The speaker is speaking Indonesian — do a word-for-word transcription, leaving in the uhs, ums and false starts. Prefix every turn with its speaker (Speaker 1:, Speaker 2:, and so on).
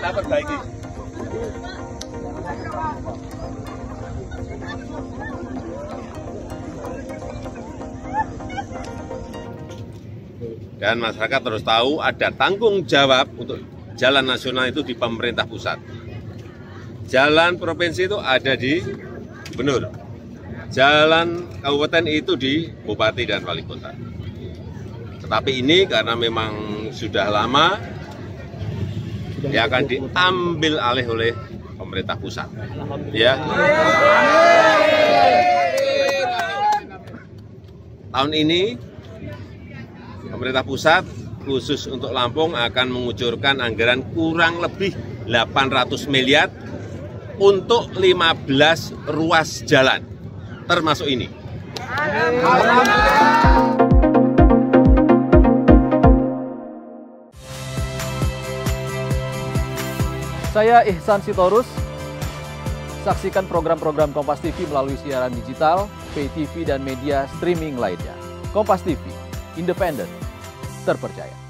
Speaker 1: kita perbaiki. Dan masyarakat terus tahu ada tanggung jawab untuk jalan nasional itu di pemerintah pusat. Jalan provinsi itu ada di gubernur. Jalan kabupaten itu di bupati dan wali kota. Tetapi ini karena memang sudah lama, ya akan diambil alih oleh pemerintah pusat. Ya. Tahun ini pemerintah pusat khusus untuk Lampung akan mengucurkan anggaran kurang lebih delapan ratus miliar untuk lima belas ruas jalan, termasuk ini.
Speaker 2: Saya Ihsan Sitorus. Saksikan program-program Kompas T V melalui siaran digital, pay T V, dan media streaming lainnya. Kompas T V, independen, terpercaya.